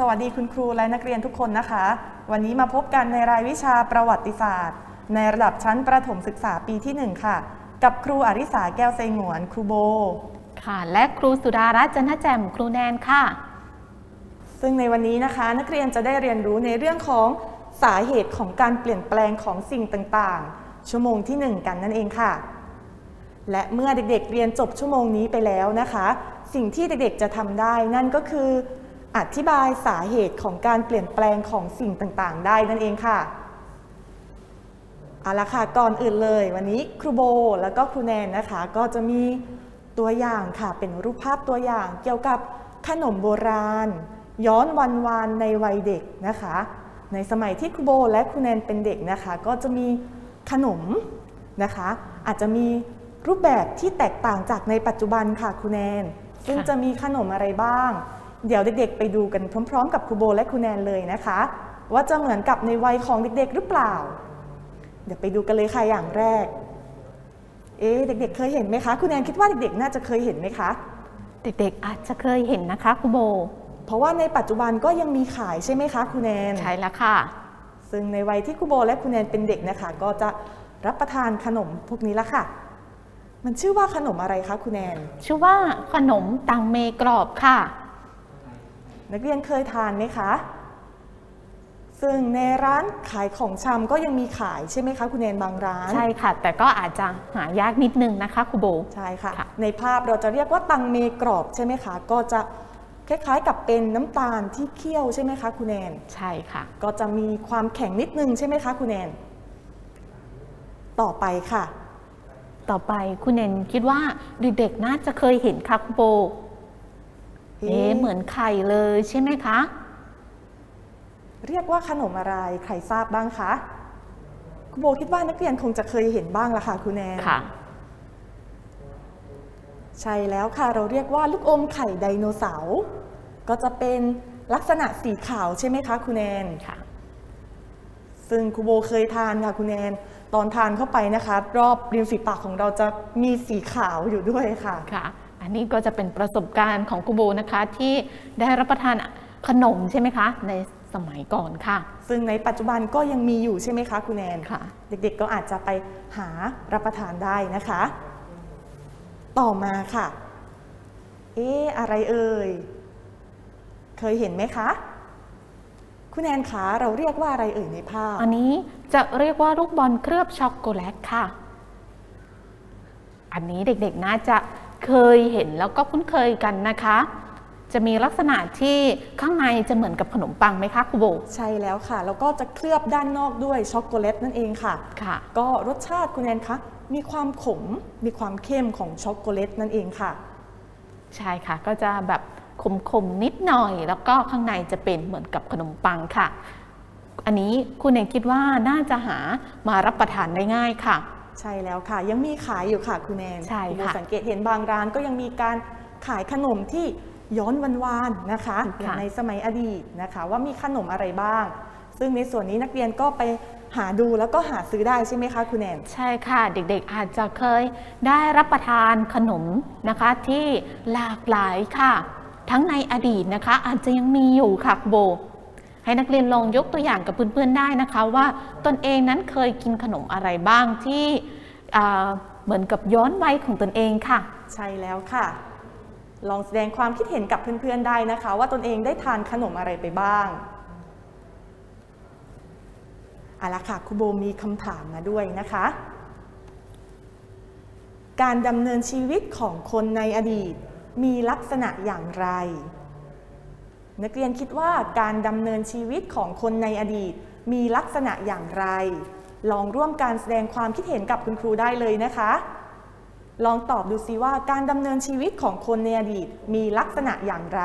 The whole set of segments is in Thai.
วัสดีคุณครูและนักเรียนทุกคนนะคะวันนี้มาพบกันในรายวิชาประวัติศาสตร์ในระดับชั้นประถมศึกษาปีที่1ค่ะกับครูอริสาแก้วไซงวนครูโบค่ะและครูสุดารัตน์จันทแจ่มครูแนนค่ะซึ่งในวันนี้นะคะนักเรียนจะได้เรียนรู้ในเรื่องของสาเหตุของการเปลี่ยนแปลงของสิ่งต่างๆชั่วโมงที่1กันนั่นเองค่ะและเมื่อเด็กๆเรียนจบชั่วโมงนี้ไปแล้วนะคะสิ่งที่เด็กๆจะทำได้นั่นก็คืออธิบายสาเหตุของการเปลี่ยนแปลงของสิ่งต่างๆได้นั่นเองค่ะเอาละค่ะก่อนอื่นเลยวันนี้ครูโบแล้วก็ครูแนนนะคะก็จะมีตัวอย่างค่ะเป็นรูปภาพตัวอย่างเกี่ยวกับขนมโบราณย้อนวันวานในวัยเด็กนะคะในสมัยที่ครูโบและครูแนนเป็นเด็กนะคะก็จะมีขนมนะคะอาจจะมีรูปแบบที่แตกต่างจากในปัจจุบันค่ะครูแนนซึ่งจะมีขนมอะไรบ้างเดี๋ยวเด็กๆไปดูกันพร้อมๆกับครูโบและครูแนนเลยนะคะว่าจะเหมือนกับในวัยของเด็กๆหรือเปล่าเดี๋ยวไปดูกันเลยค่ะอย่างแรกเด็กๆเคยเห็นไหมคะครูแนนคิดว่าเด็กๆน่าจะเคยเห็นไหมคะเด็กๆอาจจะเคยเห็นนะคะครูโบเพราะว่าในปัจจุบันก็ยังมีขายใช่ไหมคะครูแนนใช่แล้วค่ะซึ่งในวัยที่ครูโบและครูแนนเป็นเด็กนะคะก็จะรับประทานขนมพวกนี้ละค่ะมันชื่อว่าขนมอะไรคะครูแนนชื่อว่าขนมตังเมกรอบค่ะนักเรียนเคยทานไหมคะซึ่งในร้านขายของชำก็ยังมีขายใช่ไหมคะคุณแนนบางร้านใช่ค่ะแต่ก็อาจจะหายากนิดนึงนะคะครูโบใช่ค่ะในภาพเราจะเรียกว่าตังเมกรอบใช่ไหมคะก็จะคล้ายๆกับเป็นน้ำตาลที่เคี่ยวใช่ไหมคะคุณแนนใช่ค่ะก็จะมีความแข็งนิดนึงใช่ไหมคะคุณแนนต่อไปค่ะต่อไปคุณแนนคิดว่าเด็กๆน่าจะเคยเห็นค่ะครูโบเหมือนไข่เลยใช่ไหมคะเรียกว่าขนมอะไรใครทราบบ้างคะครูโบคิดว่านักเรียนคงจะเคยเห็นบ้างละค่ะคุณแนนค่ะใช่แล้วค่ะเราเรียกว่าลูกอมไข่ไดโนเสาร์ก็จะเป็นลักษณะสีขาวใช่ไหมคะคุณแนนค่ะซึ่งครูโบเคยทานค่ะคุณแนนตอนทานเข้าไปนะคะรอบริมฝีปากของเราจะมีสีขาวอยู่ด้วยค่ะค่ะอันนี้ก็จะเป็นประสบการณ์ของครูโบนะคะที่ได้รับประทานขนมใช่ไหมคะในสมัยก่อนค่ะซึ่งในปัจจุบันก็ยังมีอยู่ใช่ไหมคะคุณแนนค่ะเด็กๆก็อาจจะไปหารับประทานได้นะคะต่อมาค่ะอะไรเอ่ยเคยเห็นไหมคะคุณแนนคะเราเรียกว่าอะไรเอ่ยในภาพอันนี้จะเรียกว่าลูกบอลเคลือบช็อกโกแลตค่ะอันนี้เด็กๆน่าจะเคยเห็นแล้วก็คุ้นเคยกันนะคะจะมีลักษณะที่ข้างในจะเหมือนกับขนมปังไหมคะครูโบใช่แล้วค่ะแล้วก็จะเคลือบด้านนอกด้วยช็อกโกแลตนั่นเองค่ะค่ะก็รสชาติคุณแนนคะมีความขมมีความเข้มของช็อกโกแลตนั่นเองค่ะใช่ค่ะก็จะแบบขมๆนิดหน่อยแล้วก็ข้างในจะเป็นเหมือนกับขนมปังค่ะอันนี้คุณเองคิดว่าน่าจะหามารับประทานได้ง่ายค่ะใช่แล้วค่ะยังมีขายอยู่ค่ะคุณแนนใช่ค่ะสังเกตเห็นบางร้านก็ยังมีการขายขนมที่ย้อนวันวานนะคะอย่างในสมัยอดีตนะคะว่ามีขนมอะไรบ้างซึ่งในส่วนนี้นักเรียนก็ไปหาดูแล้วก็หาซื้อได้ใช่ไหมคะคุณแนนใช่ค่ะเด็กๆอาจจะเคยได้รับประทานขนมนะคะที่หลากหลายค่ะทั้งในอดีตนะคะอาจจะยังมีอยู่ค่ะโบให้นักเรียนลองยกตัวอย่างกับเพื่อนๆได้นะคะว่าตนเองนั้นเคยกินขนมอะไรบ้างที่เหมือนกับย้อนวัยของตนเองค่ะใช่แล้วค่ะลองแสดงความคิดเห็นกับเพื่อนๆได้นะคะว่าตนเองได้ทานขนมอะไรไปบ้างเอาละค่ะครูโบมีคำถามมาด้วยนะคะการดำเนินชีวิตของคนในอดีตมีลักษณะอย่างไรนักเรียนคิดว่าการดำเนินชีวิตของคนในอดีตมีลักษณะอย่างไรลองร่วมการแสดงความคิดเห็นกับคุณครูได้เลยนะคะลองตอบดูซิว่าการดำเนินชีวิตของคนในอดีตมีลักษณะอย่างไร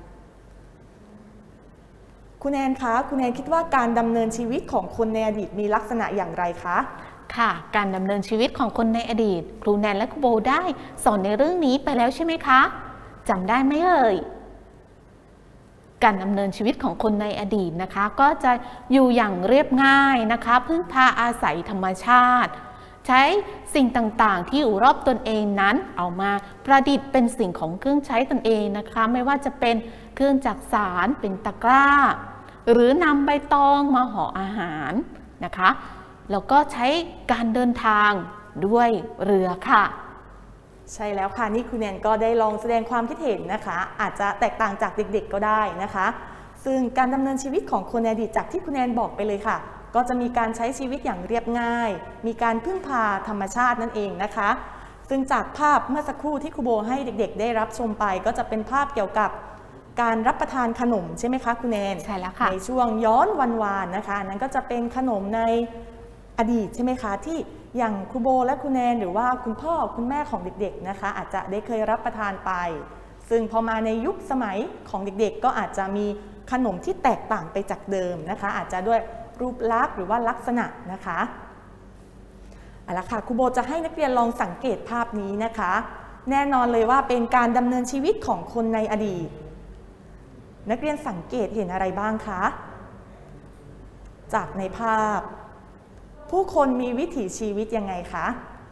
คุณแอนคะคุณแอนคิดว่าการดำเนินชีวิตของคนในอดีตมีลักษณะอย่างไรคะค่ะการดำเนินชีวิตของคนในอดีตครูแนนและครูโบได้สอนในเรื่องนี้ไปแล้วใช่ไหมคะจำได้ไหมเอ่ยการดำเนินชีวิตของคนในอดีตนะคะก็จะอยู่อย่างเรียบง่ายนะคะพึ่งพาอาศัยธรรมชาติใช้สิ่งต่างๆที่อยู่รอบตนเองนั้นเอามาประดิษฐ์เป็นสิ่งของเครื่องใช้ตนเองนะคะไม่ว่าจะเป็นเครื่องจักสานเป็นตะกร้าหรือนำใบตองมาห่ออาหารนะคะแล้วก็ใช้การเดินทางด้วยเรือค่ะใช่แล้วค่ะนี่ครูแนนก็ได้ลองแสดงความคิดเห็นนะคะอาจจะแตกต่างจากเด็กๆก็ได้นะคะซึ่งการดำเนินชีวิตของคนในอดีตจากที่ครูแนนบอกไปเลยค่ะก็จะมีการใช้ชีวิตอย่างเรียบง่ายมีการพึ่งพาธรรมชาตินั่นเองนะคะซึ่งจากภาพเมื่อสักครู่ที่ครูโบให้เด็กๆได้รับชมไปก็จะเป็นภาพเกี่ยวกับการรับประทานขนมใช่ไหมคะครูแนนใช่แล้วค่ะในช่วงย้อนวันวานนะคะนั้นก็จะเป็นขนมในอดีตใช่ไหมคะที่อย่างครูโบและครูแนนหรือว่าคุณพ่อคุณแม่ของเด็กๆนะคะอาจจะได้เคยรับประทานไปซึ่งพอมาในยุคสมัยของเด็กๆก็อาจจะมีขนมที่แตกต่างไปจากเดิมนะคะอาจจะด้วยรูปลักษณ์หรือว่าลักษณะนะคะเอาละค่ะครูโบจะให้นักเรียนลองสังเกตภาพนี้นะคะแน่นอนเลยว่าเป็นการดำเนินชีวิตของคนในอดีตนักเรียนสังเกตเห็นอะไรบ้างคะจากในภาพผู้คนมีวิถีชีวิตยังไงคะ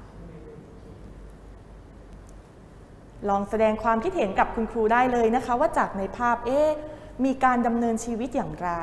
ลองแสดงความคิดเห็นกับคุณครูได้เลยนะคะว่าจากในภาพมีการดำเนินชีวิตอย่างไร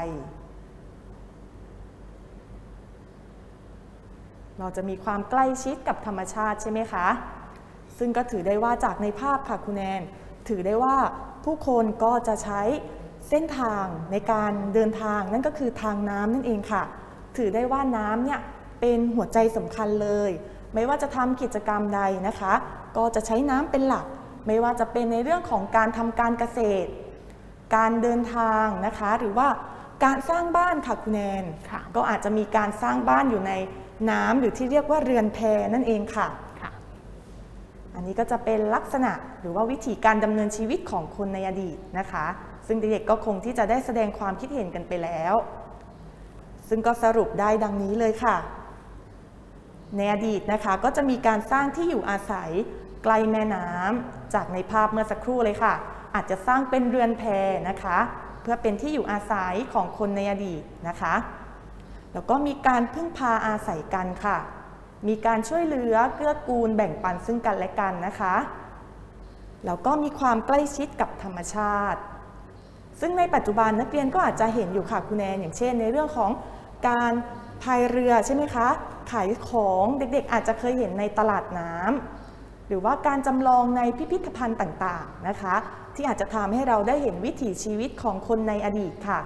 เราจะมีความใกล้ชิดกับธรรมชาติใช่ไหมคะซึ่งก็ถือได้ว่าจากในภาพค่ะคุณแนนถือได้ว่าผู้คนก็จะใช้เส้นทางในการเดินทางนั่นก็คือทางน้ำนั่นเองค่ะถือได้ว่าน้ำเนี่ยเป็นหัวใจสำคัญเลยไม่ว่าจะทำกิจกรรมใดนะคะก็จะใช้น้ำเป็นหลักไม่ว่าจะเป็นในเรื่องของการทำการเกษตรการเดินทางนะคะหรือว่าการสร้างบ้านค่ะคุณแนนก็อาจจะมีการสร้างบ้านอยู่ในน้ำหรือที่เรียกว่าเรือนแพนั่นเองค่ะอันนี้ก็จะเป็นลักษณะหรือว่าวิธีการดำเนินชีวิตของคนในอดีตนะคะซึ่งเด็กๆก็คงที่จะได้แสดงความคิดเห็นกันไปแล้วซึ่งก็สรุปได้ดังนี้เลยค่ะในอดีตนะคะก็จะมีการสร้างที่อยู่อาศัยใกล้แม่น้ำจากในภาพเมื่อสักครู่เลยค่ะอาจจะสร้างเป็นเรือนแพนะคะเพื่อเป็นที่อยู่อาศัยของคนในอดีตนะคะแล้วก็มีการพึ่งพาอาศัยกันค่ะมีการช่วยเหลือเกื้อกูลแบ่งปันซึ่งกันและกันนะคะแล้วก็มีความใกล้ชิดกับธรรมชาติซึ่งในปัจจุบันนักเรียนก็อาจจะเห็นอยู่ค่ะคุณแนนอย่างเช่นในเรื่องของการพายเรือใช่ไหมคะขายของเด็กๆอาจจะเคยเห็นในตลาดน้ำหรือว่าการจำลองในพิพิธภัณฑ์ต่างๆนะคะที่อาจจะทำให้เราได้เห็นวิถีชีวิตของคนในอดีตค่ะ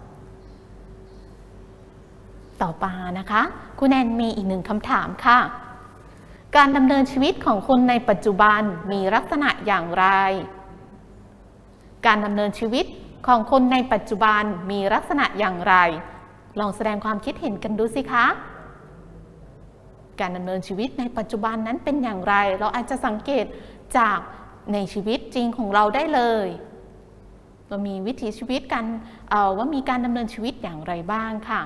ต่อมานะคะคุณแนนมีอีกหนึ่งคำถามค่ะการดำเนินชีวิตของคนในปัจจุบันมีลักษณะอย่างไรการดำเนินชีวิตของคนในปัจจุบันมีลักษณะอย่างไรลองแสดงความคิดเห็นกันดูสิคะการดำเนินชีวิตในปัจจุบันนั้นเป็นอย่างไรเราอาจจะสังเกตจากในชีวิตจริงของเราได้เลยว่ามีวิถีชีวิตกันว่ามีการดำเนินชีวิตอย่างไรบ้างค่ะ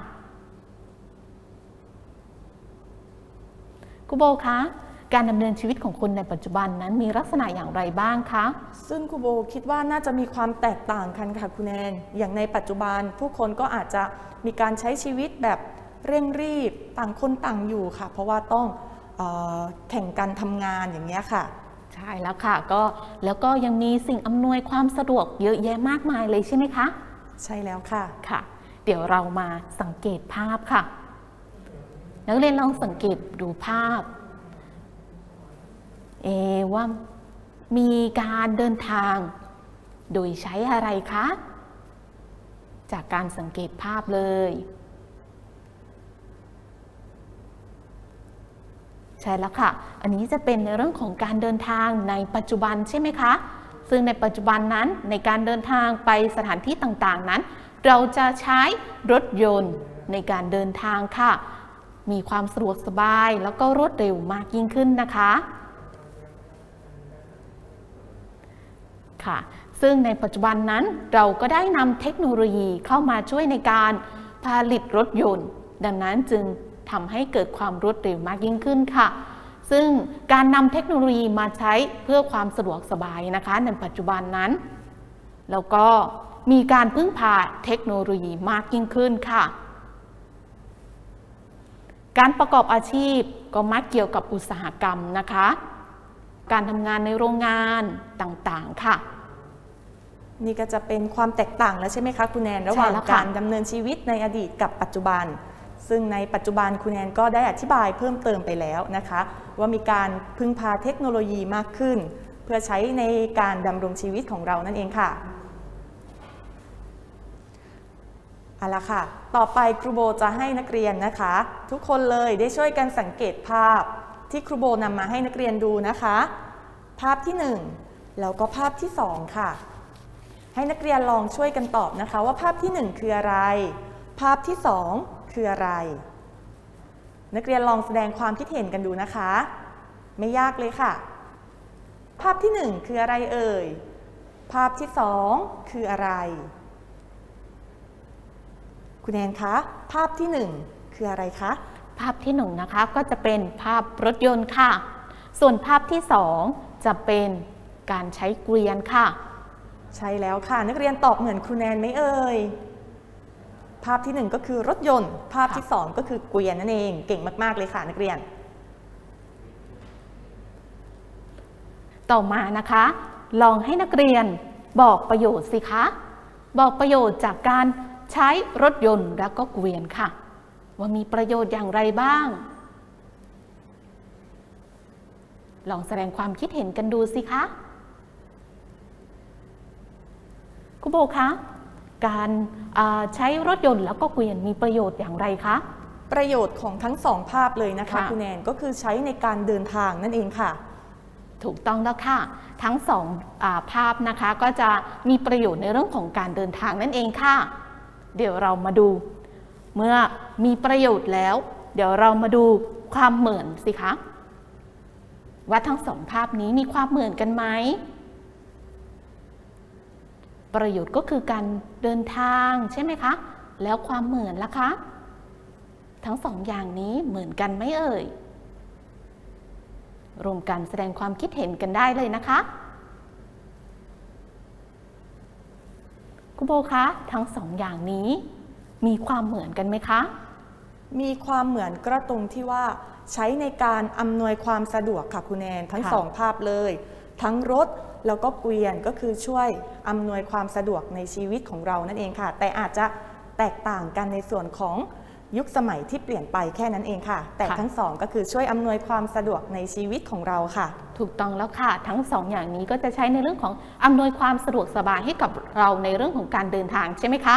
ครูโบคะการดำเนินชีวิตของคนในปัจจุบันนั้นมีลักษณะอย่างไรบ้างคะซึ่งครูโบคิดว่าน่าจะมีความแตกต่างกันค่ะคุณแนนอย่างในปัจจุบันผู้คนก็อาจจะมีการใช้ชีวิตแบบเร่งรีบต่างคนต่างอยู่ค่ะเพราะว่าต้องแข่งกันทำงานอย่างนี้ค่ะใช่แล้วค่ะแล้วก็ยังมีสิ่งอำนวยความสะดวกเยอะแยะมากมายเลยใช่ไหมคะใช่แล้วค่ะค่ะเดี๋ยวเรามาสังเกตภาพค่ะนักเรียนลองสังเกตดูภาพว่ามีการเดินทางโดยใช้อะไรคะจากการสังเกตภาพเลยใช่แล้วค่ะอันนี้จะเป็นในเรื่องของการเดินทางในปัจจุบันใช่ไหมคะซึ่งในปัจจุบันนั้นในการเดินทางไปสถานที่ต่างๆนั้นเราจะใช้รถยนต์ในการเดินทางค่ะมีความสะดวกสบายแล้วก็รวดเร็วมากยิ่งขึ้นนะคะค่ะซึ่งในปัจจุบันนั้นเราก็ได้นำเทคโนโลยีเข้ามาช่วยในการผลิตรถยนต์ดังนั้นจึงทำให้เกิดความรวดเร็วมากยิ่งขึ้นค่ะซึ่งการนำเทคโนโลยีมาใช้เพื่อความสะดวกสบายนะคะในปัจจุบันนั้นแล้วก็มีการพึ่งพาเทคโนโลยีมากยิ่งขึ้นค่ะการประกอบอาชีพก็มักเกี่ยวกับอุตสาหกรรมนะคะการทำงานในโรงงานต่างๆค่ะนี่ก็จะเป็นความแตกต่างแล้วใช่ไหมคะคุณแนนระหว่างการดำเนินชีวิตในอดีตกับปัจจุบันซึ่งในปัจจุบันคุณแนนก็ได้อธิบายเพิ่มเติมไปแล้วนะคะว่ามีการพึ่งพาเทคโนโลยีมากขึ้นเพื่อใช้ในการดำรงชีวิตของเรานั่นเองค่ะเอาละค่ะต่อไปครูโบจะให้นักเรียนนะคะทุกคนเลยได้ช่วยกันสังเกตภาพที่ครูโบนำมาให้นักเรียนดูนะคะภาพที่1แล้วก็ภาพที่2ค่ะให้นักเรียนลองช่วยกันตอบนะคะว่าภาพที่1คืออะไรภาพที่2คืออะไรนักเรียนลองแสดงความคิดเห็นกันดูนะคะไม่ยากเลยค่ะภาพที่1คืออะไรเอ่ยภาพที่2คืออะไรคุณแนนคะภาพที่1คืออะไรคะภาพที่1นะคะก็จะเป็นภาพรถยนต์ค่ะส่วนภาพที่2จะเป็นการใช้เกวียนค่ะใช่แล้วค่ะนักเรียนตอบเหมือนครูแนนไหมเอ่ยภาพที่1ก็คือรถยนต์ภาพที่2ก็คือเกวียนนั่นเองเก่งมากๆเลยค่ะนักเรียนต่อมานะคะลองให้นักเรียนบอกประโยชน์สิคะบอกประโยชน์จากการใช้รถยนต์และก็เกวียนค่ะว่ามีประโยชน์อย่างไรบ้างลองแสดงความคิดเห็นกันดูสิคะครูโบคะการใช้รถยนต์แล้วก็เกวียนมีประโยชน์อย่างไรคะประโยชน์ของทั้ง2ภาพเลยนะคะคุณแนนก็คือใช้ในการเดินทางนั่นเองค่ะถูกต้องแล้วค่ะทั้ง2ภาพนะคะก็จะมีประโยชน์ในเรื่องของการเดินทางนั่นเองค่ะเดี๋ยวเรามาดูเมื่อมีประโยชน์แล้วเดี๋ยวเรามาดูความเหมือนสิคะว่าทั้ง2ภาพนี้มีความเหมือนกันไหมประโยชน์ก็คือการเดินทางใช่ไหมคะแล้วความเหมือนล่ะคะทั้ง2อย่างนี้เหมือนกันไหมเอ่ยรวมกันแสดงความคิดเห็นกันได้เลยนะคะครูโบคะทั้ง2อย่างนี้มีความเหมือนกันไหมคะมีความเหมือนก็ตรงที่ว่าใช้ในการอำนวยความสะดวกค่ะคุณแนนทั้ง2ภาพเลยทั้งรถแล้วก็เกวียนก็คือช่วยอำนวยความสะดวกในชีวิตของเรานั่นเองค่ะแต่อาจจะแตกต่างกันในส่วนของยุคสมัยที่เปลี่ยนไปแค่นั้นเองค่ะแต่ทั้ง2ก็คือช่วยอำนวยความสะดวกในชีวิตของเราค่ะถูกต้องแล้วค่ะทั้ง2อย่างนี้ก็จะใช้ในเรื่องของอำนวยความสะดวกสบายให้กับเราในเรื่องของการเดินทางใช่ไหมคะ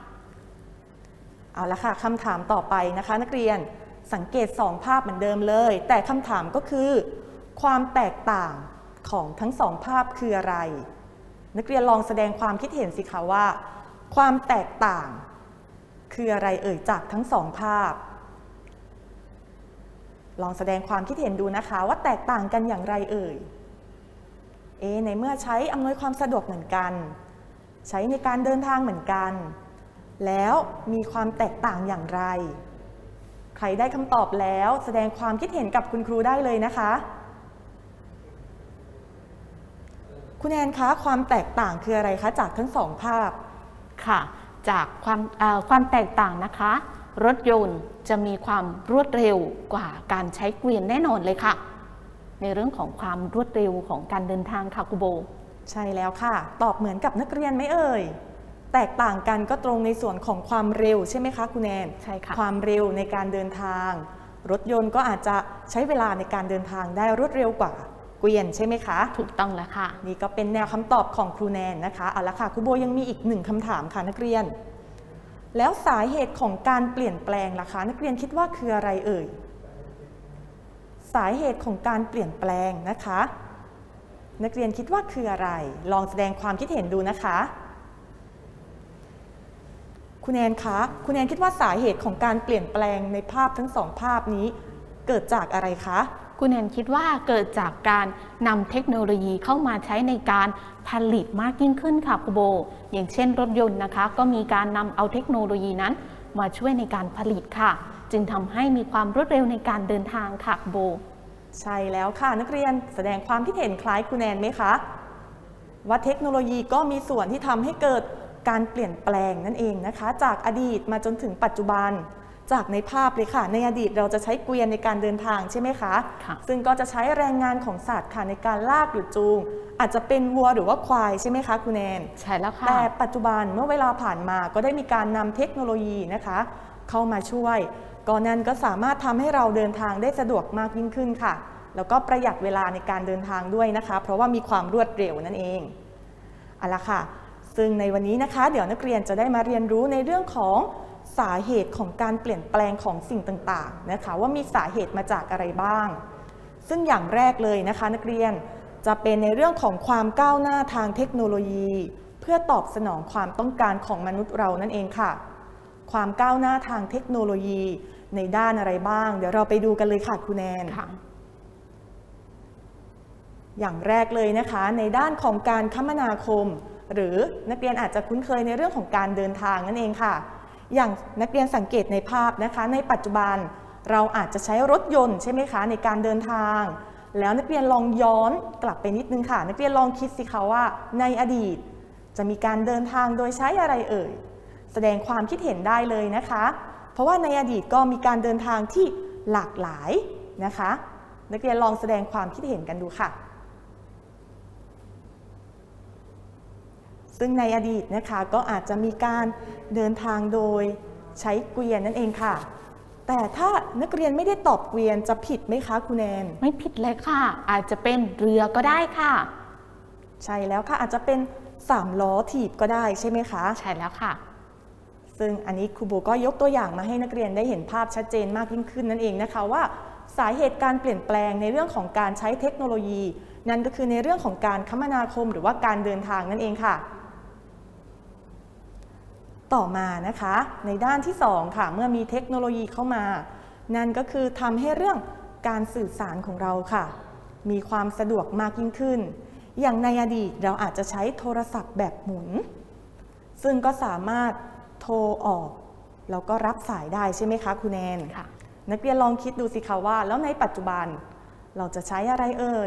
เอาละค่ะคำถามต่อไปนะคะนักเรียนสังเกต2ภาพเหมือนเดิมเลยแต่คำถามก็คือความแตกต่างของทั้ง2ภาพคืออะไรนักเรียนลองแสดงความคิดเห็นสิคะว่าความแตกต่างคืออะไรเอ่ยจากทั้ง2ภาพลองแสดงความคิดเห็นดูนะคะว่าแตกต่างกันอย่างไรเอ่ยในเมื่อใช้อำนวยความสะดวกเหมือนกันใช้ในการเดินทางเหมือนกันแล้วมีความแตกต่างอย่างไรใครได้คำตอบแล้วแสดงความคิดเห็นกับคุณครูได้เลยนะคะคุณแอนคะความแตกต่างคืออะไรคะจากทั้ง2ภาพค่ะจากความแตกต่างนะคะรถยนต์จะมีความรวดเร็วกว่าการใช้เกวียนแน่นอนเลยค่ะในเรื่องของความรวดเร็วของการเดินทางค่ะครูโบใช่แล้วค่ะตอบเหมือนกับนักเรียนไหมเอ่ยแตกต่างกันก็ตรงในส่วนของความเร็วใช่ไหมคะคุณแอนใช่ค่ะความเร็วในการเดินทางรถยนต์ก็อาจจะใช้เวลาในการเดินทางได้รวดเร็วกว่าเกวียนใช่ไหมคะถูกต้องแล้วค่ะนี่ก็เป็นแนวคำตอบของครูแนนนะคะเอาละค่ะครูโบยังมีอีก1คำถามค่ะนักเรียนแล้วสาเหตุของการเปลี่ยนแปลงล่ะคะนักเรียนคิดว่าคืออะไรเอ่ยสาเหตุของการเปลี่ยนแปลงนะคะนักเรียนคิดว่าคืออะไรลองแสดงความคิดเห็นดูนะคะคุณแอนคะคุณแอนคิดว่าสาเหตุของการเปลี่ยนแปลงในภาพทั้ง2ภาพนี้เกิดจากอะไรคะคุณแอนคิดว่าเกิดจากการนำเทคโนโลยีเข้ามาใช้ในการผลิตมากยิ่งขึ้นค่ะครูโบอย่างเช่นรถยนต์นะคะก็มีการนำเอาเทคโนโลยีนั้นมาช่วยในการผลิตค่ะจึงทำให้มีความรวดเร็วในการเดินทางค่ะครูโบใช่แล้วค่ะนักเรียนแสดงความคิดเห็นคล้ายคุณแอนไหมคะว่าเทคโนโลยีก็มีส่วนที่ทำให้เกิดการเปลี่ยนแปลงนั่นเองนะคะจากอดีตมาจนถึงปัจจุบันจากในภาพเลยค่ะในอดีตเราจะใช้เกวียนในการเดินทางใช่ไหมคะซึ่งก็จะใช้แรงงานของสัตว์ค่ะในการลากหรือจูงอาจจะเป็นวัวหรือว่าควายใช่ไหมคะคุณแนนใช่แล้วค่ะแต่ปัจจุบันเมื่อเวลาผ่านมาก็ได้มีการนำเทคโนโลยีนะคะเข้ามาช่วยก็นั่นก็สามารถทำให้เราเดินทางได้สะดวกมากยิ่งขึ้นค่ะแล้วก็ประหยัดเวลาในการเดินทางด้วยนะคะเพราะว่ามีความรวดเร็วนั่นเองเอาละค่ะซึ่งในวันนี้นะคะเดี๋ยวนักเรียนจะได้มาเรียนรู้ในเรื่องของสาเหตุของการเปลี่ยนแปลงของสิ่งต่างๆนะคะว่ามีสาเหตุมาจากอะไรบ้างซึ่งอย่างแรกเลยนะคะนักเรียนจะเป็นในเรื่องของความก้าวหน้าทางเทคโนโลยีเพื่อตอบสนองความต้องการของมนุษย์เรานั่นเองค่ะความก้าวหน้าทางเทคโนโลยีในด้านอะไรบ้างเดี๋ยวเราไปดูกันเลยค่ะคุณแนนอย่างแรกเลยนะคะในด้านของการคมนาคมหรือนักเรียนอาจจะคุ้นเคยในเรื่องของการเดินทางนั่นเองค่ะอย่างนักเรียนสังเกตในภาพนะคะในปัจจุบันเราอาจจะใช้รถยนต์ใช่ไหมคะในการเดินทางแล้วนักเรียนลองย้อนกลับไปนิดนึงค่ะนักเรียนลองคิดสิคะว่าในอดีตจะมีการเดินทางโดยใช้อะไรเอ่ยแสดงความคิดเห็นได้เลยนะคะเพราะว่าในอดีตก็มีการเดินทางที่หลากหลายนะคะนักเรียนลองแสดงความคิดเห็นกันดูค่ะซึ่งในอดีตนะคะก็อาจจะมีการเดินทางโดยใช้เกวียนนั่นเองค่ะแต่ถ้านักเรียนไม่ได้ตอบเกวียนจะผิดไหมคะคุณแนนไม่ผิดเลยค่ะอาจจะเป็นเรือก็ได้ค่ะใช่แล้วค่ะอาจจะเป็น3 ล้อถีบก็ได้ใช่ไหมคะใช่แล้วค่ะซึ่งอันนี้ครูโบก็ยกตัวอย่างมาให้นักเรียนได้เห็นภาพชัดเจนมากยิ่งขึ้นนั่นเองนะคะว่าสาเหตุการเปลี่ยนแปลงในเรื่องของการใช้เทคโนโลยีนั่นก็คือในเรื่องของการคมนาคมหรือว่าการเดินทางนั่นเองค่ะต่อมานะคะในด้านที่2ค่ะเมื่อมีเทคโนโลยีเข้ามานั่นก็คือทำให้เรื่องการสื่อสารของเราค่ะมีความสะดวกมากยิ่งขึ้นอย่างในอดีตเราอาจจะใช้โทรศัพท์แบบหมุนซึ่งก็สามารถโทรออกแล้วก็รับสายได้ใช่ไหมคะคุณแนนนักเรียนลองคิดดูสิคะว่าแล้วในปัจจุบันเราจะใช้อะไรเอ่ย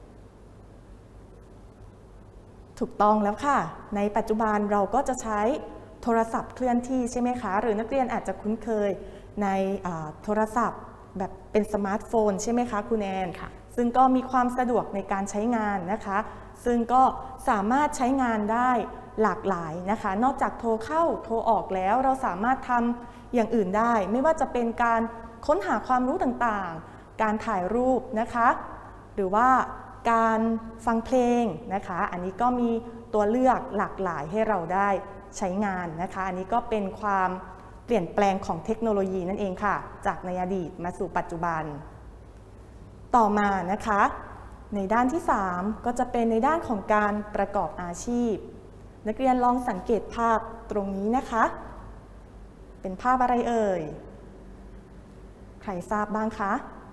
ถูกต้องแล้วค่ะในปัจจุบันเราก็จะใช้โทรศัพท์เคลื่อนที่ใช่ไหมคะหรือนักเรียนอาจจะคุ้นเคยในโทรศัพท์แบบเป็นสมาร์ทโฟนใช่ไหมคะคุณแอนซึ่งก็มีความสะดวกในการใช้งานนะคะซึ่งก็สามารถใช้งานได้หลากหลายนะคะนอกจากโทรเข้าโทรออกแล้วเราสามารถทำอย่างอื่นได้ไม่ว่าจะเป็นการค้นหาความรู้ต่างๆการถ่ายรูปนะคะหรือว่าการฟังเพลงนะคะอันนี้ก็มีตัวเลือกหลากหลายให้เราได้ใช้งานนะคะอันนี้ก็เป็นความเปลี่ยนแปลงของเทคโนโลยีนั่นเองค่ะจากในอดีตมาสู่ปัจจุบันต่อมานะคะในด้านที่3ก็จะเป็นในด้านของการประกอบอาชีพนักเรียนลองสังเกตภาพตรงนี้นะคะเป็นภาพอะไรเอ่ยใครทราบบ้างคะ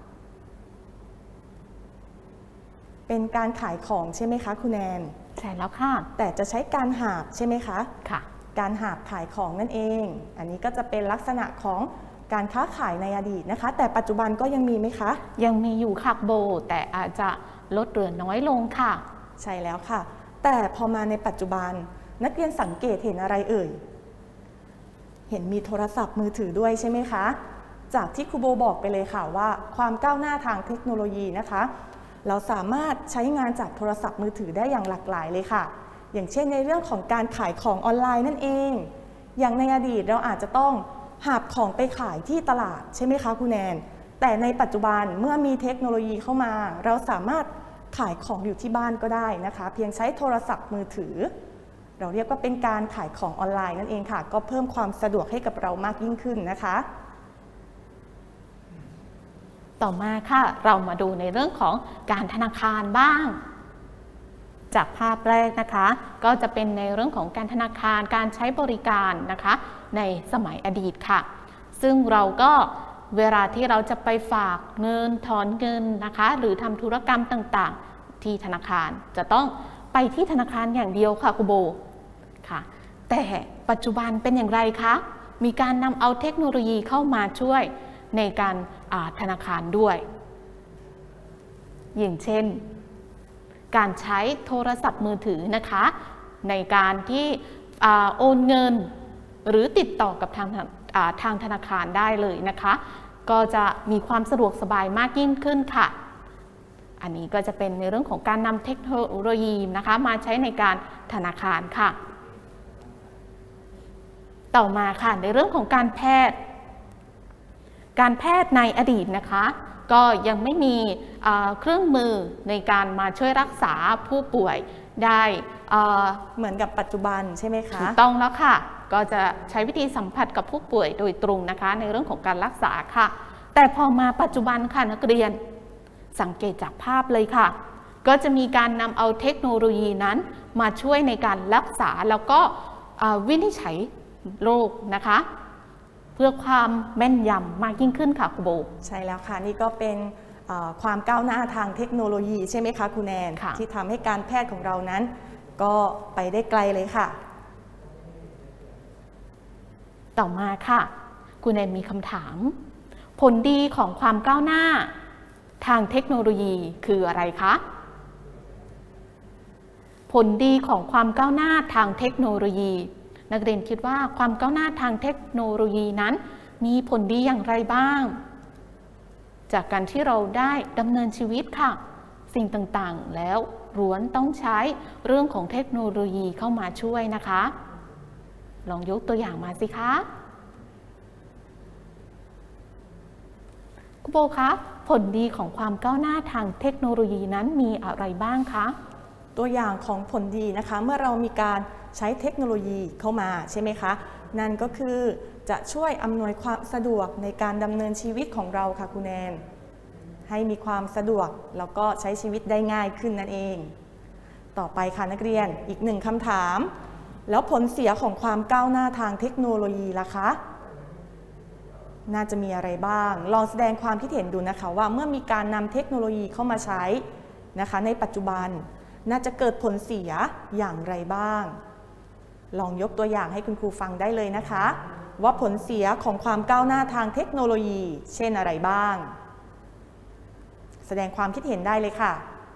เป็นการขายของใช่ไหมคะคุณแนนใช่แล้วค่ะแต่จะใช้การหาบใช่ไหมคะค่ะการหาบขายของนั่นเองอันนี้ก็จะเป็นลักษณะของการค้าขายในอดีตนะคะแต่ปัจจุบันก็ยังมีไหมคะยังมีอยู่ค่ะโบแต่อาจจะลดเหลือน้อยลงค่ะใช่แล้วค่ะแต่พอมาในปัจจุบันนักเรียนสังเกตเห็นอะไรเอ่ยเห็นมีโทรศัพท์มือถือด้วยใช่ไหมคะจากที่ครูโบบอกไปเลยค่ะว่าความก้าวหน้าทางเทคโนโลยีนะคะเราสามารถใช้งานจากโทรศัพท์มือถือได้อย่างหลากหลายเลยค่ะอย่างเช่นในเรื่องของการขายของออนไลน์นั่นเองอย่างในอดีตเราอาจจะต้องหาบของไปขายที่ตลาดใช่ไหมคะคุณแนนแต่ในปัจจุบันเมื่อมีเทคโนโลยีเข้ามาเราสามารถขายของอยู่ที่บ้านก็ได้นะคะเพียงใช้โทรศัพท์มือถือเราเรียกว่าเป็นการขายของออนไลน์นั่นเองค่ะก็เพิ่มความสะดวกให้กับเรามากยิ่งขึ้นนะคะต่อมาค่ะเรามาดูในเรื่องของการธนาคารบ้างจากภาพแรกนะคะก็จะเป็นในเรื่องของการธนาคารการใช้บริการนะคะในสมัยอดีตค่ะซึ่งเราก็เวลาที่เราจะไปฝากเงินถอนเงินนะคะหรือทำธุรกรรมต่างๆที่ธนาคารจะต้องไปที่ธนาคารอย่างเดียวค่ะครูโบค่ะแต่ปัจจุบันเป็นอย่างไรคะมีการนำเอาเทคโนโลยีเข้ามาช่วยในการธนาคารด้วยอย่างเช่นการใช้โทรศัพท์มือถือนะคะในการที่โอนเงินหรือติดต่อกับทางทางธนาคารได้เลยนะคะก็จะมีความสะดวกสบายมากยิ่งขึ้นค่ะอันนี้ก็จะเป็นในเรื่องของการนำเทคโนโลยีนะคะมาใช้ในการธนาคารค่ะต่อมาค่ะในเรื่องของการแพทย์ในอดีตนะคะก็ยังไม่มีเครื่องมือในการมาช่วยรักษาผู้ป่วยได้เหมือนกับปัจจุบันใช่ไหมคะถูกต้องแล้วค่ะก็จะใช้วิธีสัมผัสกับผู้ป่วยโดยตรงนะคะในเรื่องของการรักษาค่ะแต่พอมาปัจจุบันค่ะนักเรียนสังเกตจากภาพเลยค่ะก็จะมีการนำเอาเทคโนโลยีนั้นมาช่วยในการรักษาแล้วก็วินิจฉัยโรคนะคะเพื่อความแม่นยำมากยิ่งขึ้นค่ะครูโบใช่แล้วค่ะนี่ก็เป็นความก้าวหน้าทางเทคโนโลยีใช่ไหมคะครูแนนที่ทำให้การแพทย์ของเรานั้นก็ไปได้ไกลเลยค่ะต่อมาค่ะครูแนนมีคำถามผลดีของความก้าวหน้าทางเทคโนโลยีคืออะไรคะผลดีของความก้าวหน้าทางเทคโนโลยีนักเรียนคิดว่าความก้าวหน้าทางเทคโนโลยีนั้นมีผลดีอย่างไรบ้างจากการที่เราได้ดำเนินชีวิตค่ะสิ่งต่างๆแล้วล้วนต้องใช้เรื่องของเทคโนโลยีเข้ามาช่วยนะคะลองยกตัวอย่างมาสิคะครูโบคะผลดีของความก้าวหน้าทางเทคโนโลยีนั้นมีอะไรบ้างคะตัวอย่างของผลดีนะคะเมื่อเรามีการใช้เทคโนโลยีเข้ามาใช่ไหมคะนั่นก็คือจะช่วยอำนวยความสะดวกในการดำเนินชีวิตของเราค่ะคุณแนนให้มีความสะดวกแล้วก็ใช้ชีวิตได้ง่ายขึ้นนั่นเองต่อไปค่ะนักเรียนอีกหนึ่งคำถามแล้วผลเสียของความก้าวหน้าทางเทคโนโลยีล่ะคะน่าจะมีอะไรบ้างลองแสดงความคิดเห็นดูนะคะว่าเมื่อมีการนำเทคโนโลยีเข้ามาใช้นะคะในปัจจุบันน่าจะเกิดผลเสียอย่างไรบ้างลองยกตัวอย่างให้คุณครูฟังได้เลยนะคะว่าผลเสียของความก้าวหน้าทางเทคโนโลยีเช่นอะไรบ้างแสดงความคิดเห็นได้เลยค่ะ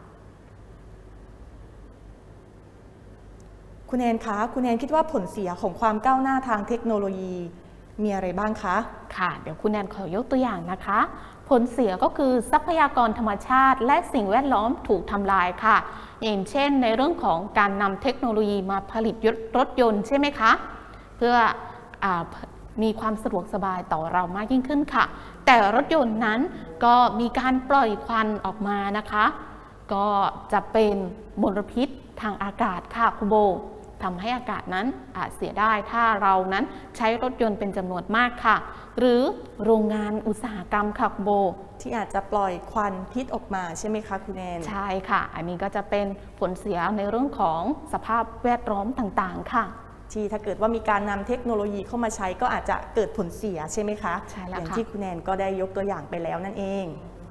คุณแอนคะคุณแอนคิดว่าผลเสียของความก้าวหน้าทางเทคโนโลยีมีอะไรบ้างคะค่ะเดี๋ยวคุณแอนขอยกตัวอย่างนะคะผลเสียก็คือทรัพยากรธรรมชาติและสิ่งแวดล้อมถูกทำลายค่ะอย่างเช่นในเรื่องของการนำเทคโนโลยีมาผลิตรถยนต์ใช่ไหมคะเพื่อมีความสะดวกสบายต่อเรามากยิ่งขึ้นค่ะแต่รถยนต์นั้นก็มีการปล่อยควันออกมานะคะก็จะเป็นมลพิษทางอากาศค่ะครูโบทำให้อากาศนั้นอาจเสียได้ถ้าเรานั้นใช้รถยนต์เป็นจำนวนมากค่ะหรือโรงงานอุตสาหกรรมค่ะครูโบที่อาจจะปล่อยควันพิษออกมาใช่ไหมคะคุณแอนใช่ค่ะอันนี้ก็จะเป็นผลเสียในเรื่องของสภาพแวดล้อมต่างๆค่ะที่ถ้าเกิดว่ามีการนำเทคโนโลยีเข้ามาใช้ก็อาจจะเกิดผลเสียใช่ไหมคะใช่แล้วค่ะอย่างที่คุณแอนก็ได้ยกตัวอย่างไปแล้วนั่นเอง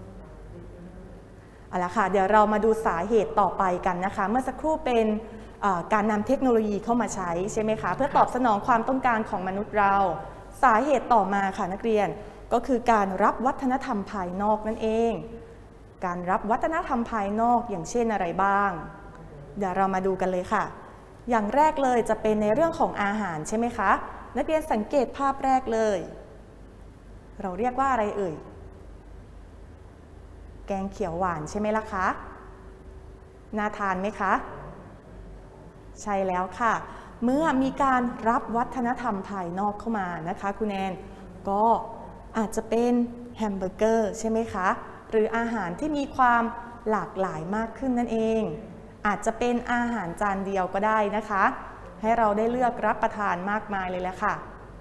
เอาละค่ะเดี๋ยวเรามาดูสาเหตุต่อไปกันนะคะเมื่อสักครู่เป็นการนำเทคโนโลยีเข้ามาใช้ใช่ไหมคะเพื่อตอบสนองความต้องการของมนุษย์เราสาเหตุต่อมาค่ะนักเรียนก็คือการรับวัฒนธรรมภายนอกนั่นเองการรับวัฒนธรรมภายนอกอย่างเช่นอะไรบ้างเดี๋ยวเรามาดูกันเลยค่ะอย่างแรกเลยจะเป็นในเรื่องของอาหารใช่ไหมคะนักเรียนสังเกตภาพแรกเลยเราเรียกว่าอะไรเอ่ยแกงเขียวหวานใช่ไหมล่ะคะน่าทานไหมคะใช่แล้วค่ะเมื่อมีการรับวัฒนธรรมภายนอกเข้ามานะคะคุณแอนก็อาจจะเป็นแฮมเบอร์เกอร์ใช่ไหมคะหรืออาหารที่มีความหลากหลายมากขึ้นนั่นเองอาจจะเป็นอาหารจานเดียวก็ได้นะคะให้เราได้เลือกรับประทานมากมายเลยแหละค่ะ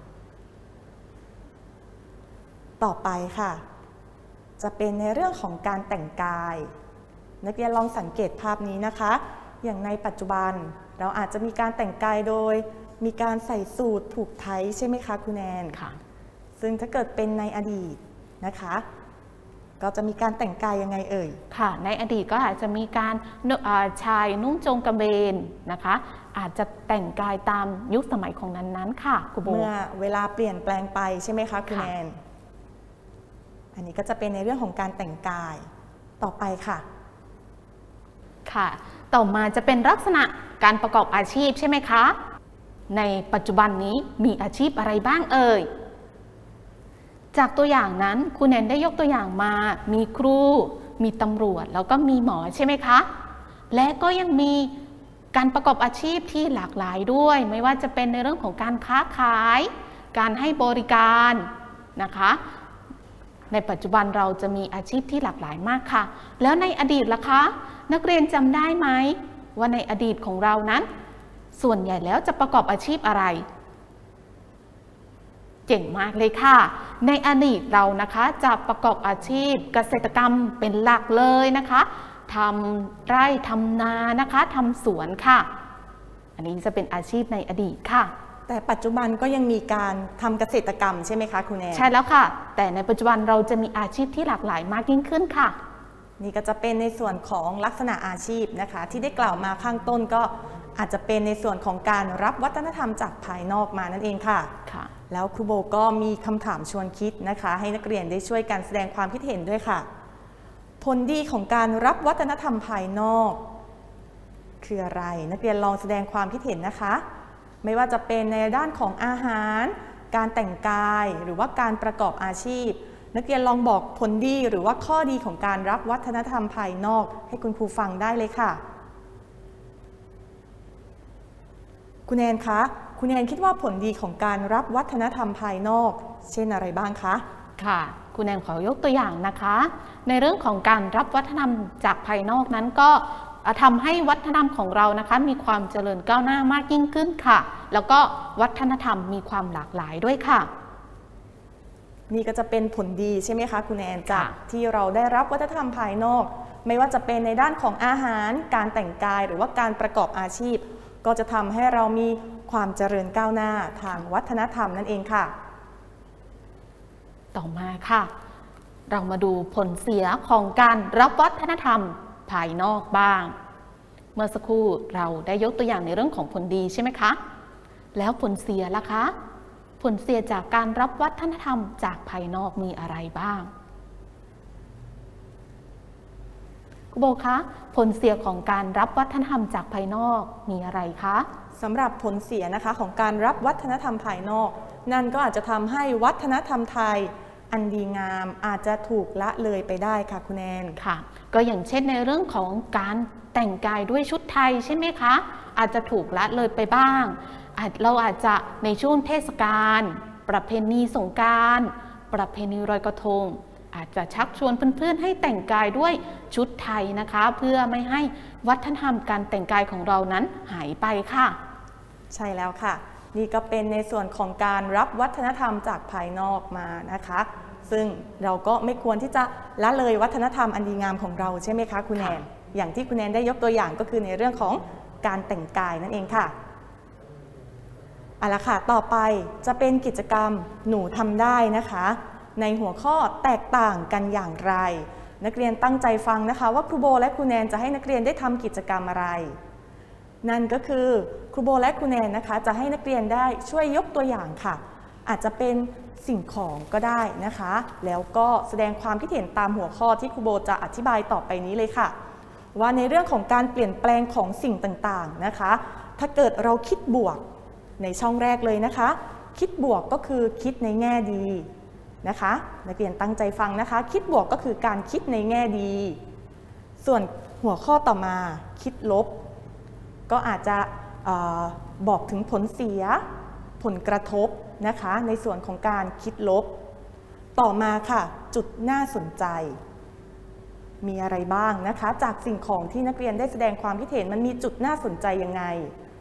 ต่อไปค่ะจะเป็นในเรื่องของการแต่งกายนักเรียนลองสังเกตภาพนี้นะคะอย่างในปัจจุบันเราอาจจะมีการแต่งกายโดยมีการใส่สูทผูกไทใช่ไหมคะคุณแอนค่ะซึ่งถ้าเกิดเป็นในอดีตนะคะก็จะมีการแต่งกายยังไงเอ่ยค่ะในอดีตก็อาจจะมีการชายนุ่งโจงกระเบนนะคะอาจจะแต่งกายตามยุคสมัยของนั้นๆค่ะครูโบเมื่อเวลาเปลี่ยนแปลงไปใช่ไหมคะคุณแอนอันนี้ก็จะเป็นในเรื่องของการแต่งกายต่อไปค่ะค่ะต่อมาจะเป็นลักษณะการประกอบอาชีพใช่ไหมคะในปัจจุบันนี้มีอาชีพอะไรบ้างเอ่ยจากตัวอย่างนั้นครูแนนได้ยกตัวอย่างมามีครูมีตำรวจแล้วก็มีหมอใช่ไหมคะและก็ยังมีการประกอบอาชีพที่หลากหลายด้วยไม่ว่าจะเป็นในเรื่องของการค้าขายการให้บริการนะคะในปัจจุบันเราจะมีอาชีพที่หลากหลายมากค่ะแล้วในอดีตล่ะคะนักเรียนจำได้ไหมว่าในอดีตของเรานั้นส่วนใหญ่แล้วจะประกอบอาชีพอะไรเก่งมากเลยค่ะในอดีตเรานะคะจะประกอบอาชีพเกษตรกรรมเป็นหลักเลยนะคะทำไร่ทำนานะคะทำสวนค่ะอันนี้จะเป็นอาชีพในอดีตค่ะแต่ปัจจุบันก็ยังมีการทำเกษตรกรรมใช่ไหมคะคุณแนนใช่แล้วค่ะแต่ในปัจจุบันเราจะมีอาชีพที่หลากหลายมากยิ่งขึ้นค่ะนี่ก็จะเป็นในส่วนของลักษณะอาชีพนะคะที่ได้กล่าวมาข้างต้นก็อาจจะเป็นในส่วนของการรับวัฒนธรรมจากภายนอกมานั่นเองค่ะแล้วครูโบก็มีคำถามชวนคิดนะคะให้นักเรียนได้ช่วยกันแสดงความคิดเห็นด้วยค่ะผลดีของการรับวัฒนธรรมภายนอกคืออะไรนักเรียนลองแสดงความคิดเห็นนะคะไม่ว่าจะเป็นในด้านของอาหารการแต่งกายหรือว่าการประกอบอาชีพนักเรียนลองบอกผลดีหรือว่าข้อดีของการรับวัฒนธรรมภายนอกให้คุณครูฟังได้เลยค่ะคุณแนนคะคุณแนนคิดว่าผลดีของการรับวัฒนธรรมภายนอกเช่นอะไรบ้างคะค่ะคุณแนนขอยกตัวอย่างนะคะในเรื่องของการรับวัฒนธรรมจากภายนอกนั้นก็ทำให้วัฒนธรรมของเรานะคะมีความเจริญก้าวหน้ามากยิ่งขึ้นค่ะแล้วก็วัฒนธรรมมีความหลากหลายด้วยค่ะนี่ก็จะเป็นผลดีใช่ไหมคะคุณแนนจากที่เราได้รับวัฒนธรรมภายนอกไม่ว่าจะเป็นในด้านของอาหารการแต่งกายหรือว่าการประกอบอาชีพก็จะทำให้เรามีความเจริญก้าวหน้าทางวัฒนธรรมนั่นเองค่ะต่อมาค่ะเรามาดูผลเสียของการรับวัฒนธรรมภายนอกบ้างเมื่อสักครู่เราได้ยกตัวอย่างในเรื่องของผลดีใช่ไหมคะแล้วผลเสียล่ะคะผลเสียจากการรับวัฒนธรรมจากภายนอกมีอะไรบ้างครูโบคะผลเสียของการรับวัฒนธรรมจากภายนอกมีอะไรคะสำหรับผลเสียนะคะของการรับวัฒนธรรมภายนอกนั่นก็อาจจะทำให้วัฒนธรรมไทยอันดีงามอาจจะถูกละเลยไปได้ค่ะคุณแนนค่ะก็อย่างเช่นในเรื่องของการแต่งกายด้วยชุดไทยใช่ไหมคะอาจจะถูกละเลยไปบ้างเราอาจจะในช่วงเทศกาลประเพณีสงกรานต์ประเพณีลอยกระทงอาจจะชักชวนเพื่อนๆให้แต่งกายด้วยชุดไทยนะคะเพื่อไม่ให้วัฒนธรรมการแต่งกายของเรานั้นหายไปค่ะใช่แล้วค่ะนี่ก็เป็นในส่วนของการรับวัฒนธรรมจากภายนอกมานะคะซึ่งเราก็ไม่ควรที่จะละเลยวัฒนธรรมอันดีงามของเราใช่ไหมคะคุณแนนอย่างที่คุณแนนได้ยกตัวอย่างก็คือในเรื่องของการแต่งกายนั่นเองค่ะเอาละค่ะต่อไปจะเป็นกิจกรรมหนูทำได้นะคะในหัวข้อแตกต่างกันอย่างไรนักเรียนตั้งใจฟังนะคะว่าครูโบและครูแนนจะให้นักเรียนได้ทำกิจกรรมอะไรนั่นก็คือครูโบและครูแนนนะคะจะให้นักเรียนได้ช่วยยกตัวอย่างค่ะอาจจะเป็นสิ่งของก็ได้นะคะแล้วก็แสดงความคิดเห็นตามหัวข้อที่ครูโบจะอธิบายต่อไปนี้เลยค่ะว่าในเรื่องของการเปลี่ยนแปลงของสิ่งต่างๆนะคะถ้าเกิดเราคิดบวกในช่องแรกเลยนะคะคิดบวกก็คือคิดในแง่ดีนะคะนักเรียนตั้งใจฟังนะคะคิดบวกก็คือการคิดในแง่ดีส่วนหัวข้อต่อมาคิดลบก็อาจจะบอกถึงผลเสียผลกระทบนะคะในส่วนของการคิดลบต่อมาค่ะจุดน่าสนใจมีอะไรบ้างนะคะจากสิ่งของที่นักเรียนได้แสดงความคิดเห็นมันมีจุดน่าสนใจยังไง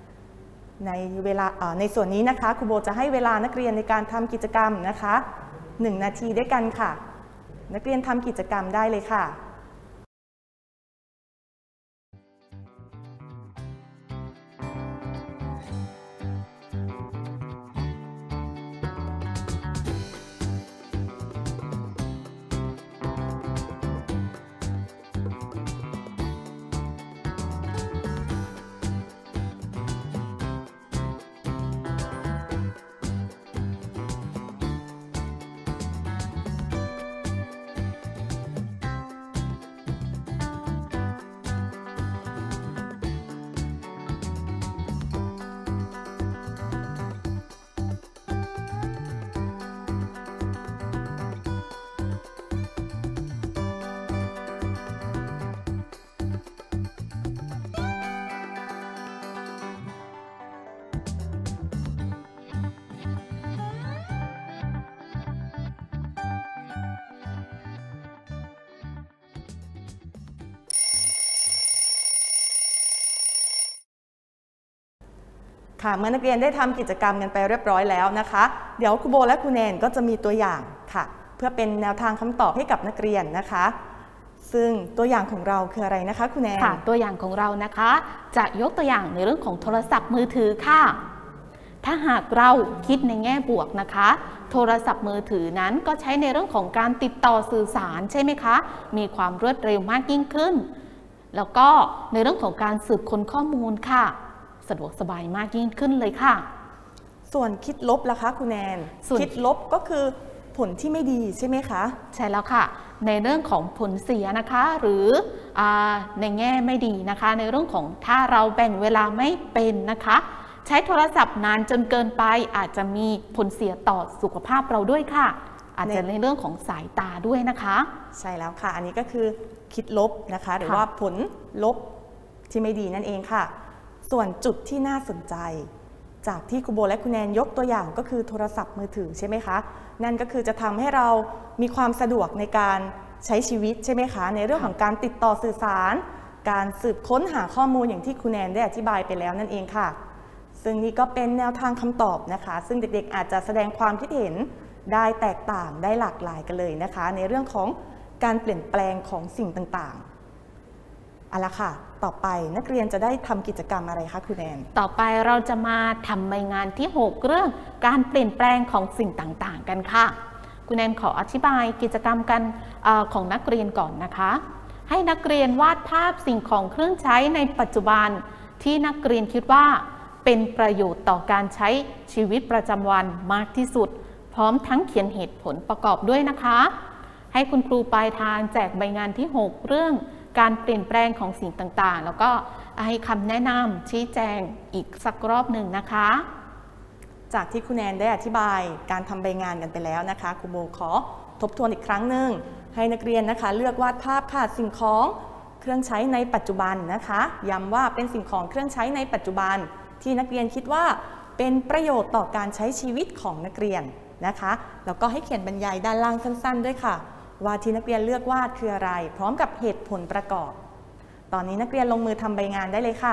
ในส่วนนี้นะคะครูโบจะให้เวลานักเรียนในการทำกิจกรรมนะคะ1 นาทีด้วยกันค่ะนักเรียนทำกิจกรรมได้เลยค่ะค่ะเมื่อนักเรียนได้ทำกิจกรรมกันไปเรียบร้อยแล้วนะคะเดี๋ยวครูโบและครูแนนก็จะมีตัวอย่างค่ะเพื่อเป็นแนวทางคำตอบให้กับนักเรียนนะคะซึ่งตัวอย่างของเราคืออะไรนะคะครูแนนค่ะตัวอย่างของเรานะคะจะยกตัวอย่างในเรื่องของโทรศัพท์มือถือค่ะถ้าหากเราคิดในแง่บวกนะคะโทรศัพท์มือถือนั้นก็ใช้ในเรื่องของการติดต่อสื่อสารใช่ไหมคะมีความรวดเร็วมากยิ่งขึ้นแล้วก็ในเรื่องของการสืบค้นข้อมูลค่ะสะดวกสบายมากยิ่งขึ้นเลยค่ะส่วนคิดลบล่ะคะคุณแนนคิดลบก็คือผลที่ไม่ดีใช่ไหมคะใช่แล้วค่ะในเรื่องของผลเสียนะคะหรือในแง่ไม่ดีนะคะในเรื่องของถ้าเราแบ่งเวลาไม่เป็นนะคะใช้โทรศัพท์นานจนเกินไปอาจจะมีผลเสียต่อสุขภาพเราด้วยค่ะอาจจะในเรื่องของสายตาด้วยนะคะใช่แล้วค่ะอันนี้ก็คือคิดลบนะคะหรือว่าผลลบที่ไม่ดีนั่นเองค่ะส่วนจุดที่น่าสนใจจากที่ครูโบและคุณแนนยกตัวอย่างก็คือโทรศัพท์มือถือใช่ไหมคะนั่นก็คือจะทำให้เรามีความสะดวกในการใช้ชีวิตใช่ไหมคะในเรื่องของการติดต่อสื่อสารการสืบค้นหาข้อมูลอย่างที่คุณแนนได้อธิบายไปแล้วนั่นเองค่ะซึ่งนี่ก็เป็นแนวทางคำตอบนะคะซึ่งเด็กๆอาจจะแสดงความคิดเห็นได้แตกต่างได้หลากหลายกันเลยนะคะในเรื่องของการเปลี่ยนแปลงของสิ่งต่างๆเอาละค่ะต่อไปนักเรียนจะได้ทำกิจกรรมอะไรคะคุณแนนต่อไปเราจะมาทำใบงานที่6เรื่องการเปลี่ยนแปลงของสิ่งต่างๆกันค่ะคุณแนนขออธิบายกิจกรรมกันของนักเรียนก่อนนะคะให้นักเรียนวาดภาพสิ่งของเครื่องใช้ในปัจจุบันที่นักเรียนคิดว่าเป็นประโยชน์ต่อการใช้ชีวิตประจำวันมากที่สุดพร้อมทั้งเขียนเหตุผลประกอบด้วยนะคะให้คุณครูปลายทางแจกใบงานที่6เรื่องการเปลี่ยนแปลงของสิ่งต่างๆแล้วก็ให้คำแนะนำชี้แจงอีกสักรอบหนึ่งนะคะจากที่คุณแนนได้อธิบายการทำใบงานกันไปแล้วนะคะครูโบขอทบทวนอีกครั้งหนึ่งให้นักเรียนนะคะเลือกวาดภาพค่ะสิ่งของเครื่องใช้ในปัจจุบันนะคะย้ำว่าเป็นสิ่งของเครื่องใช้ในปัจจุบันที่นักเรียนคิดว่าเป็นประโยชน์ต่อการใช้ชีวิตของนักเรียนนะคะแล้วก็ให้เขียนบรรยายด้านล่างสั้นๆด้วยค่ะว่าที่นักเรียนเลือกวาดคืออะไรพร้อมกับเหตุผลประกอบตอนนี้นักเรียนลงมือทำใบงานได้เลยค่ะ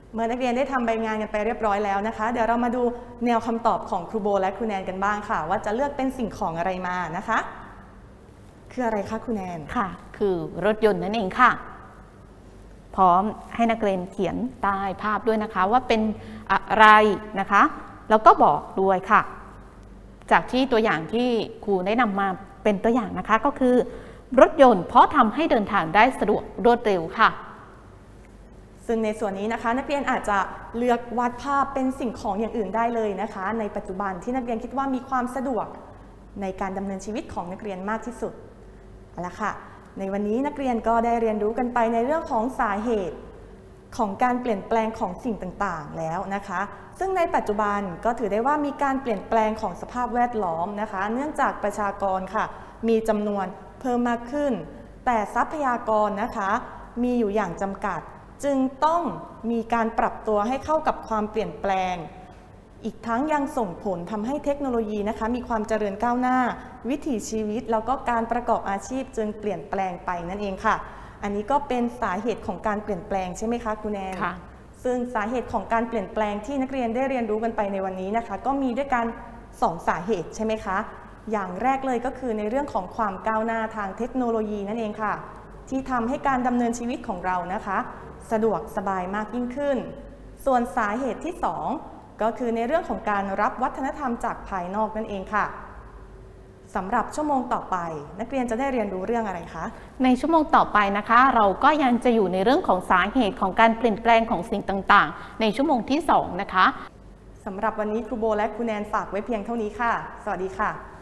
เมื่อนักเรียนได้ทำใบงานกันไปเรียบร้อยแล้วนะคะเดี๋ยวเรามาดูแนวคำตอบของครูโบและครูแนนกันบ้างค่ะว่าจะเลือกเป็นสิ่งของอะไรมานะคะคืออะไรคะครูแนนค่ะคือรถยนต์นั่นเองค่ะพร้อมให้นักเรียนเขียนใต้ภาพด้วยนะคะว่าเป็นอะไรนะคะแล้วก็บอกด้วยค่ะจากที่ตัวอย่างที่ครูได้นำมาเป็นตัวอย่างนะคะก็คือรถยนต์เพราะทำให้เดินทางได้สะดวกรวดเร็วค่ะซึ่งในส่วนนี้นะคะนักเรียนอาจจะเลือกวาดภาพเป็นสิ่งของอย่างอื่นได้เลยนะคะในปัจจุบันที่นักเรียนคิดว่ามีความสะดวกในการดำเนินชีวิตของนักเรียนมากที่สุดเอาละค่ะในวันนี้นักเรียนก็ได้เรียนรู้กันไปในเรื่องของสาเหตุของการเปลี่ยนแปลงของสิ่งต่างๆแล้วนะคะซึ่งในปัจจุบันก็ถือได้ว่ามีการเปลี่ยนแปลงของสภาพแวดล้อมนะคะเนื่องจากประชากรค่ะมีจำนวนเพิ่มมากขึ้นแต่ทรัพยากรนะคะมีอยู่อย่างจำกัดจึงต้องมีการปรับตัวให้เข้ากับความเปลี่ยนแปลงอีกทั้งยังส่งผลทำให้เทคโนโลยีนะคะมีความเจริญก้าวหน้าวิถีชีวิตแล้วก็การประกอบอาชีพจึงเปลี่ยนแปลงไปนั่นเองค่ะอันนี้ก็เป็นสาเหตุของการเปลี่ยนแปลงใช่ไหมคะครูแนนค่ะซึ่งสาเหตุของการเปลี่ยนแปลงที่นักเรียนได้เรียนรู้กันไปในวันนี้นะคะก็มีด้วยกัน2 สาเหตุใช่ไหมคะอย่างแรกเลยก็คือในเรื่องของความก้าวหน้าทางเทคโนโลยีนั่นเองค่ะที่ทำให้การดำเนินชีวิตของเรานะคะสะดวกสบายมากยิ่งขึ้นส่วนสาเหตุที่2ก็คือในเรื่องของการรับวัฒนธรรมจากภายนอกนั่นเองค่ะสำหรับชั่วโมงต่อไปนักเรียนจะได้เรียนรู้เรื่องอะไรคะในชั่วโมงต่อไปนะคะเราก็ยังจะอยู่ในเรื่องของสาเหตุของการเปลี่ยนแปลงของสิ่งต่างๆในชั่วโมงที่2นะคะสำหรับวันนี้ครูโบและครูแนนฝากไว้เพียงเท่านี้ค่ะสวัสดีค่ะ